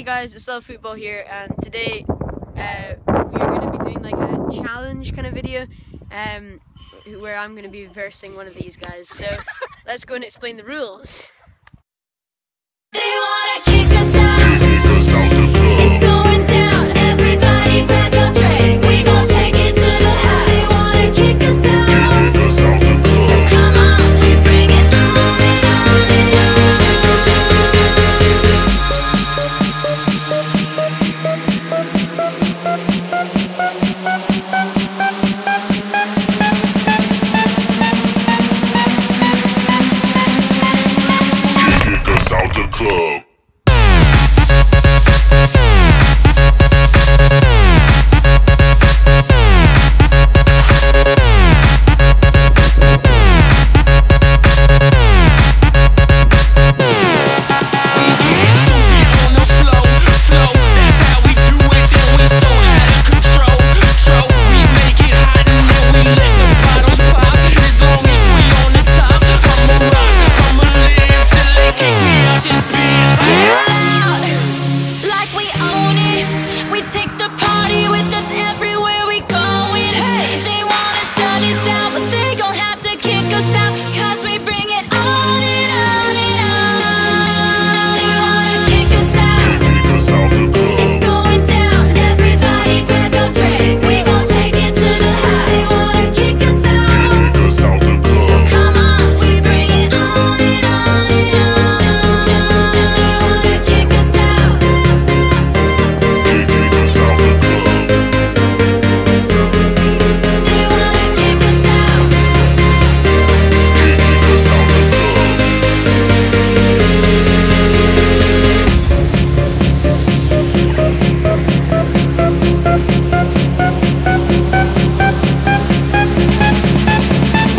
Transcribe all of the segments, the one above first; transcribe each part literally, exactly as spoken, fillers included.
guys, it's Lylefootball here, and today uh, we are going to be doing like a challenge kind of video um, where I'm going to be versing one of these guys. So let's go and explain the rules. They wanna kick us out. It's going down. Everybody grab your drink. We gon' take it to the house. They wanna kick us out. So come on, we bring it on and on and Kick us out the club.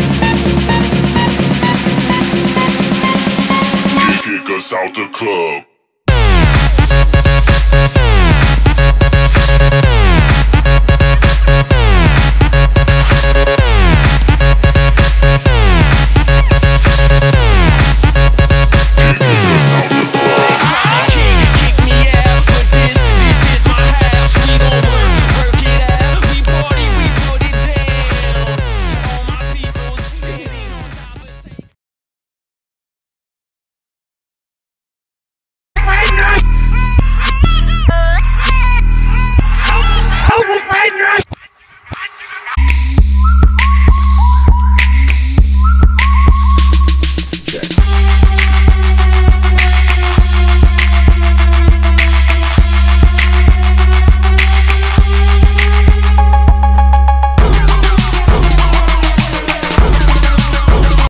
Kick us out the club.